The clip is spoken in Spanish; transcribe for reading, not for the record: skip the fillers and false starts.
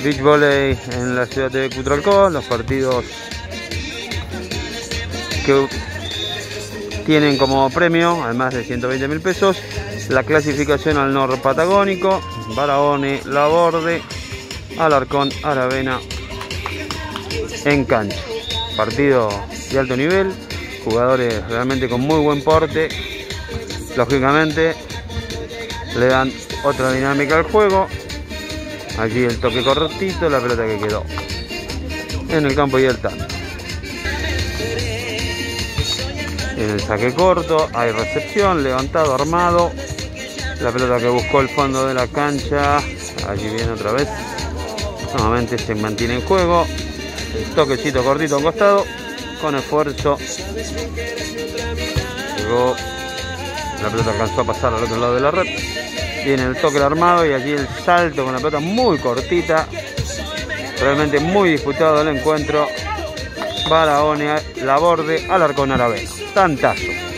Beach Volley en la ciudad de Cutralcó. Los partidos que tienen como premio, además de 120.000 pesos, la clasificación al Norpatagónico, Barahona, Laborde, Alarcón, Aravena en cancha. Partido de alto nivel, jugadores realmente con muy buen porte, lógicamente le dan otra dinámica al juego. Allí el toque cortito, la pelota que quedó en el campo y el tanto. En el saque corto hay recepción, levantado, armado. La pelota que buscó el fondo de la cancha, allí viene otra vez. Nuevamente se mantiene en juego. El toquecito cortito a un costado, con esfuerzo. Llegó, la pelota alcanzó a pasar al otro lado de la red. Viene el toque armado y allí el salto con la pelota muy cortita. Realmente muy disputado el encuentro. Barahona, Laborde, Alarcón, Aravena. Tantazo.